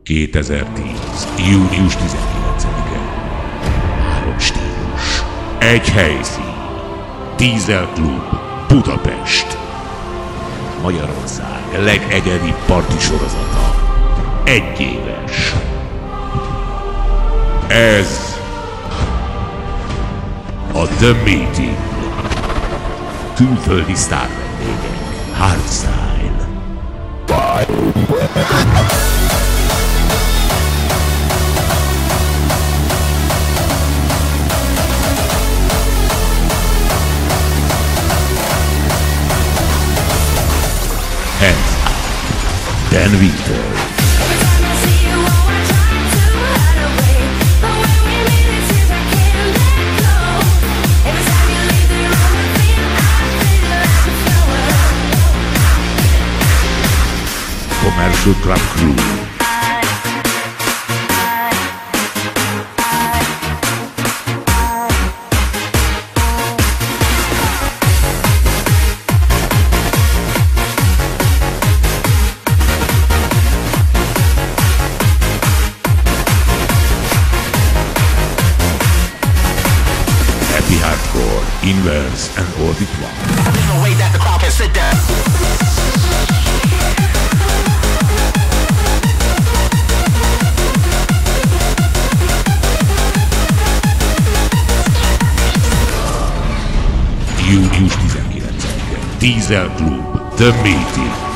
2010. június 19-e. 3 stílus. Egy helyszín. Diesel Klub, Budapest. Magyarország legegyedibb parti sorozata. 1 éves. Ez a The Meeting. Külföldi sztár vendégek. Hardstyle. Hands up. Dan Winter. Commercial Club Crew. Happy Hardcore, Inverse and Orbit One. There's no way that the crowd can sit down. Június 19-e. Diesel Klub, The Meeting.